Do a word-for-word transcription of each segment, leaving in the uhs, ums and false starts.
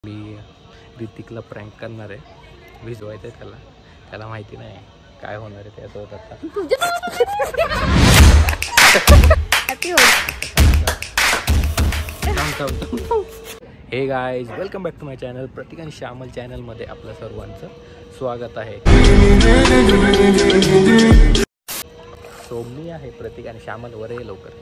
मी ऋतिकला prank करणार आहे, भिजवायचं आहे त्याला. त्याला माहिती नाही काय होणार आहे त्यासोबत आता. Hey guys, welcome back to my channel. Pratik आणि श्यामल चॅनलमध्ये आपलं सर्वांचं स्वागत आहे. सो मी आहे प्रतीक आणि श्यामल वर आहे लवकर.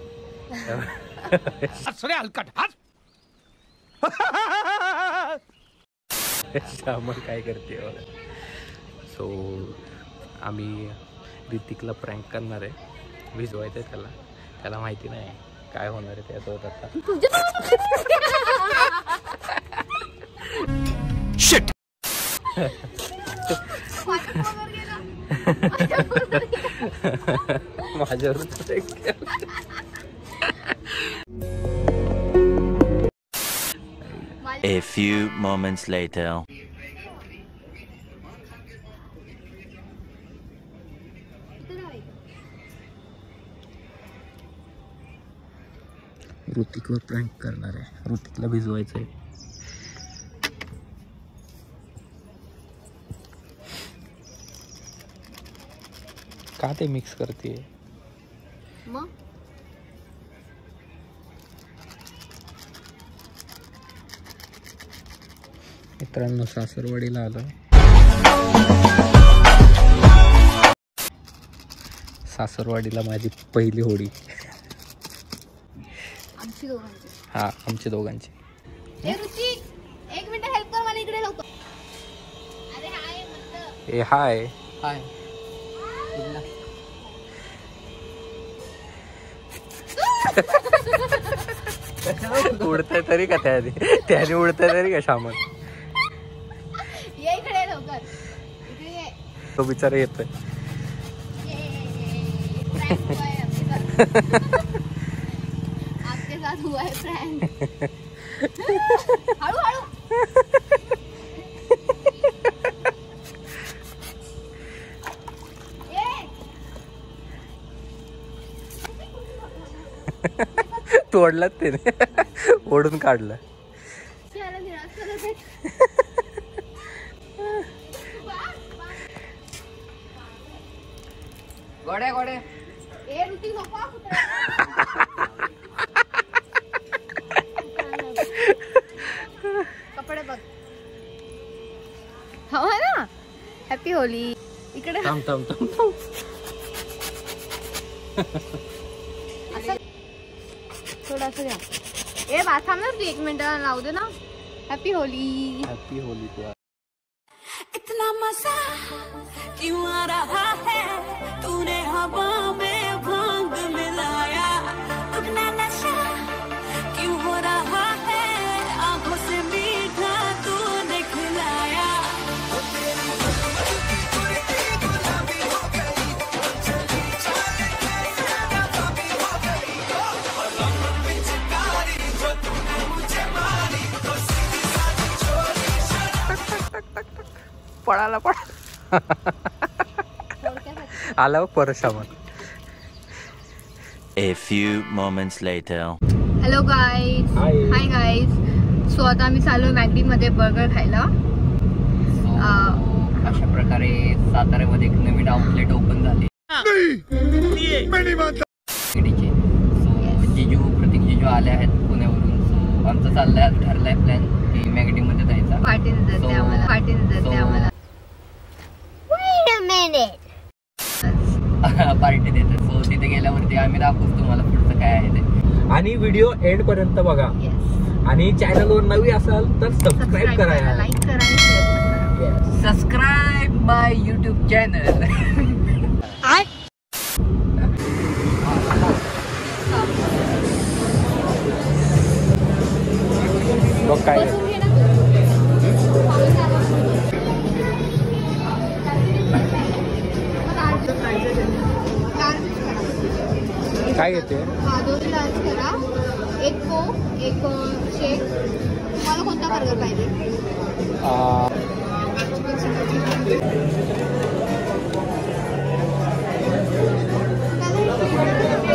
श्यामल काय करते. सो आम्ही ऋतिकला प्रँक करणार आहे, भिजवायचं आहे त्याला. त्याला माहिती नाही काय होणार आहे त्यासोबत आता. शिट. माझ्यावर A few moments later. ऋतिकवर प्रँक करणार आहे, ऋतिकला भिजवायचं आहे. का ते मिक्स करते मग? मित्रांनो, सासरवाडीला आलो. सासरवाडीला माझी पहिली होळी. आमची दोघांची. हा, आमची दोघांची. ए रुची, एक मिनिट हेल्प कर मला इकडे लवकर. अरे हाय म्हणलं. ए हाय. हाय. उडतंय तरी का त्याने त्याने उडतंय तरी का श्यामल. ये इकडे लवकर. इकडे ये. तो बिचारा येतोय. प्रँक हुआ है आपके साथ. आपके साथ हुआ है प्रँक. हळू हळू. तोडलाच त्याने, ओढून काढलं. गोडे गोडे. ए रुची नको कुत्रा. कपडे बघ. हवा ना. हॅपी होली. इकडे थांब थांब थांब थांब. थोडासा घ्या. ए बा थांब ना तू, एक मिनिट लावू दे ना. Happy Holy. हॅपी होली तुला. इतना मजा क्यों आ रहा है, तूने हवा में भांग मिलाया. दुगना नशा क्यों हो रहा है, आंखों से मीठा तूने खिलाया. पळाला पळा. आला परत Shyamal. A few moments later. Hello guys. Hi guys. So आता आम्ही चालू मॅगडी मध्ये बर्गर खायला. अशा प्रकारे साताऱ्यामध्ये एक नवीन आउटलेट ओपन झाले. सो जिजू प्रतीक जिजू आले आहेत पुण्यावरून. सो आमचं चाललंय, ठरलंय प्लॅन की मॅगडी मध्ये जायचा. पार्टी देते आम्हाला. पार्टी देते आम्हाला. पार्टी देते. सो तिथे गेल्यावरती आम्ही दाखवतो तुम्हाला पुढचं काय आहे ते. आणि व्हिडिओ एंड पर्यंत बघा. आणि चॅनल वर नवी असाल तर सबस्क्राईब करा, लाईक करा आणि शेअर करा. Subscribe my YouTube channel. बघ काय काय येते. हा, दोन लार्ज करा. एक कोक, एक शेक. तुम्हाला कोणता बर्गर पाहिजे?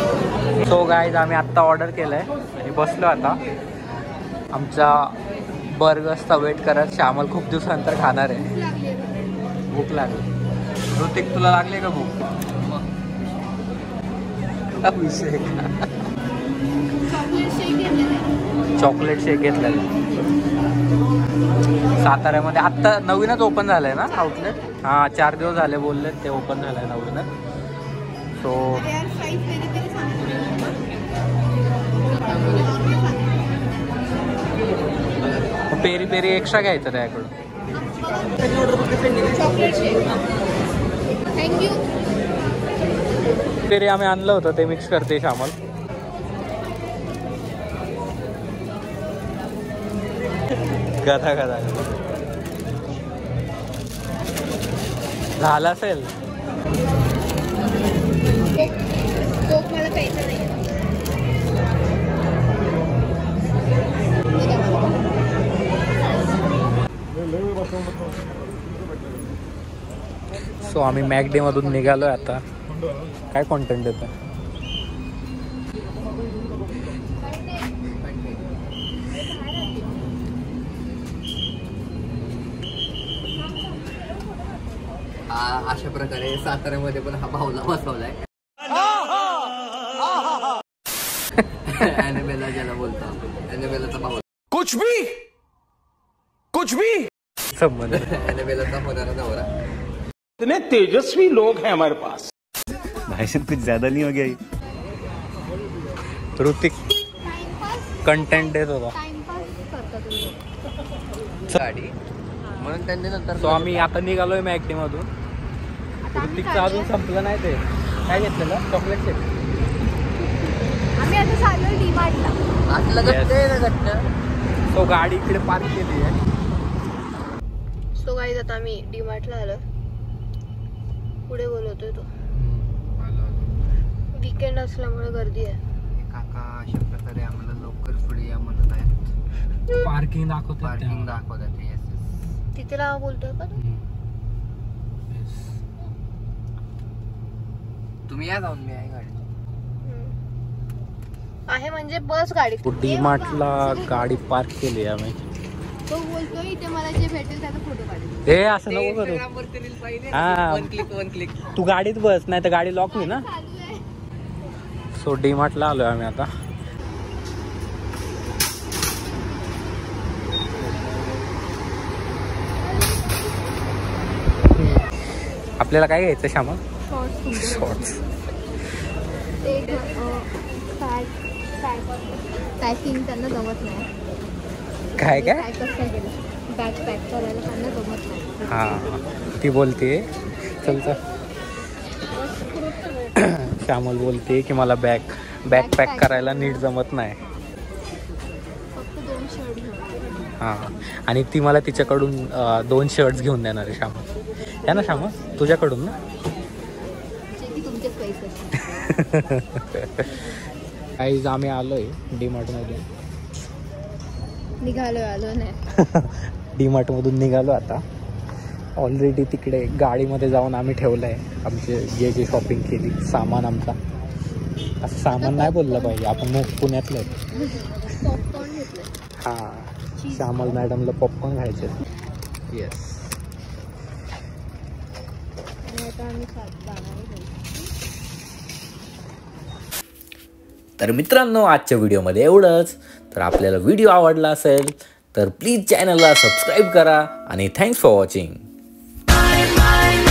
सो गाईज, आम्ही आत्ता ऑर्डर केलं आहे आणि बसलो आता. आमचा बर्गर्सचा वेट करत श्यामल खूप दिवसानंतर खाणार आहे. भूक लागली आहे बघ. भूक लागली. ऋतिक तुला लागली का भूक? हा विषय का? चॉकलेट शेक घेतलेला आहे. चॉकलेट शेक घेतलेला साताऱ्यामध्ये आत्ता नवीनच ओपन झालंय ना आउटलेट. हा चार दिवस झाले बोलले ते ओपन झालंय नवीनच. सो अरे यार फ्राईज पेरी पेरी सांगितलं. पेरी पेरी एक्स्ट्रा घ्यायचं त्याकडून. Chocolate shake thank you. पेरी आम्ही आणलं होतं ते मिक्स करते श्यामल. गधा गधा झालं असेल. कोक मला प्यायचं नाही. सो आम्ही मॅकडे मधून निघालोय आता. काय कॉन्टेंट येतं? अशा प्रकारे साताऱ्यामध्ये पण हा भावला बसवलाय. ॲनिमेला ज्याला बोलतो आपण, ॲनिमेलाचा भाऊ. कुछ भी कुछ भी संबंध. ॲनिमेलाचा होणारा नवरा. इतने तेजस्वी लोग हैं हमारे पास. भाई साहब कुछ ज्यादा नहीं हो गया ये? ऋतिक कंटेंट देत होता. टाइमपास करता तुम्ही. गाडी म्हणून त्यांनी नंतर सो आम्ही आता निघालोय मॅकडे मधून. ऋतिकचं अजून संपलं नाही ते. काय घेतलेलं? Chocolate shake. आम्ही आता चाललोय डी मार्टला. असलं Yes. गट्टे ना गट्ट. तो गाडी इकडे पार्क केली आहे. सो गाईज आता आम्ही डी मार्टला आलो. पुढे बोलवतोय तो. वीकेंड असल्यामुळे गर्दी आहे. काका अशा प्रकारे आम्हाला लवकर पुढे या म्हणत आहेत. पार्किंग दाखवत पार्किंग दाखवतात. Yes yes. तिथे राहा बोलतोय का तू? तुम्ही या जाऊन, मी आहे गाडी. आहे म्हणजे बस गाडी. डी मार्टला गाडी पार्क केली आम्ही. तो बोलतोय इथे मला जे भेटेल त्याचा फोटो काढेल. हे असं नको करू. हा वन क्लिक वन क्लिक. तू गाडीत बस, नाही तर गाडी लॉक होईल ना. चालू आहे. सो डी मार्टला आलोय आम्ही आता. आपल्याला काय घ्यायचं श्यामा? शॉर्ट्स. ते पॅकिंग त्यांना जमत नाही. काय काय? पॅक कसं काय केलं? बॅग पॅक करायला त्यांना जमत नाही. हा ती बोलते चल चल. श्यामल बोलते की मला बॅग बॅग पॅक करायला नीट जमत नाही. फक्त दोन शर्ट घेऊन. हां आणि ती मला तिच्याकडून अं, दोन शर्ट्स घेऊन देणार आहे श्यामल. है ना श्यामल? तुझ्याकडून ना? जे की तुमचेच पैसे. काहीच आम्ही आलोय डी मार्टमध्ये. निघालो आलो नाही. डी मार्टमधून निघालो आता. ऑलरेडी तिकडे गाडीमध्ये जाऊन आम्ही ठेवलं आहे आमचे जे जे शॉपिंग केली सामान. आमचा असं सामान नाही बोललं पाहिजे, आपण मग पुण्यातलं आहे. पॉपकॉर्न घेतलं. हां श्यामल मॅडमला पॉपकॉर्न खायचे. येस. आणि आता आम्ही जाणार. तर मित्रांनो आजच्या व्हिडिओमध्ये एवढंच. तर आपल्याला व्हिडिओ आवडला असेल तर प्लीज चॅनलला सबस्क्राईब करा आणि थँक्स फॉर वॉचिंग.